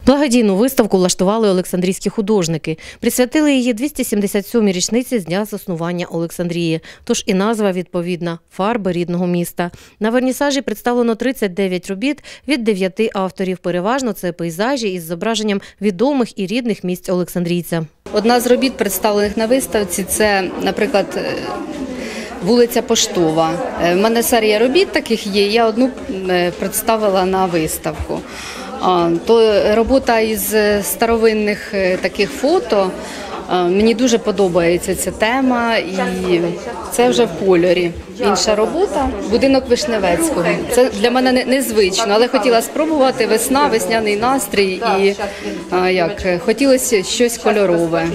Благодійну виставку влаштували олександрійські художники. Присвятили її 277-й річниці з дня заснування Олександрії. Тож і назва відповідна – «Фарби рідного міста». На вернісажі представлено 39 робіт від 9 авторів. Переважно це пейзажі із зображенням відомих і рідних місць олександрійця. Одна з робіт, представлених на виставці, це, наприклад, вулиця Поштова. У мене серія робіт таких є, я одну представила на виставку. То робота із старовинних таких фото, мені дуже подобається ця тема, і це вже в кольорі. Інша робота – будинок Вишневецького. Це для мене незвично, але хотіла спробувати весна, весняний настрій і хотілося щось кольорове.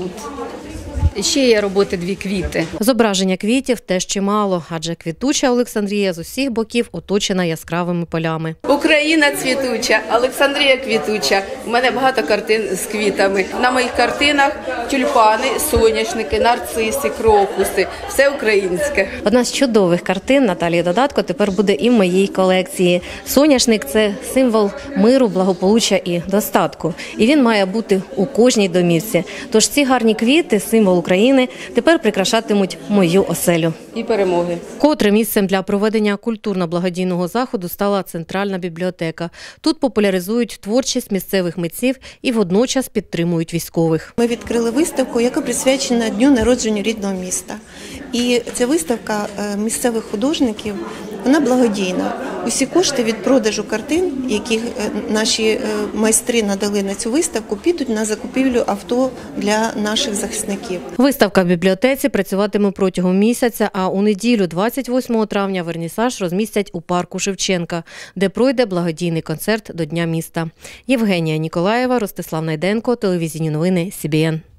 І ще є роботи «Дві квіти». Зображення квітів теж чимало, адже квітуча Олександрія з усіх боків оточена яскравими полями. Україна цвітуча, Олександрія квітуча. У мене багато картин з квітами. На моїх картинах тюльпани, соняшники, нарциси, крокуси. Все українське. Одна з чудових картин Наталії Додатко тепер буде і в моїй колекції. Соняшник – це символ миру, благополуччя і достатку. І він має бути у кожній домівці. Тож ці гарні квіти – символ України тепер прикрашатимуть мою оселю. І перемоги. Котре місцем для проведення культурно-благодійного заходу стала Центральна бібліотека. Тут популяризують творчість місцевих митців і водночас підтримують військових. Ми відкрили виставку, яка присвячена Дню народження рідного міста. І ця виставка місцевих художників, вона благодійна. Усі кошти від продажу картин, які наші майстри надали на цю виставку, підуть на закупівлю авто для наших захисників. Виставка в бібліотеці працюватиме протягом місяця, а у неділю, 28 травня, вернісаж розмістять у парку Шевченка, де пройде благодійний концерт до Дня міста. Євгенія Ніколаєва, Ростислав Найденко, телевізійні новини СІБІН.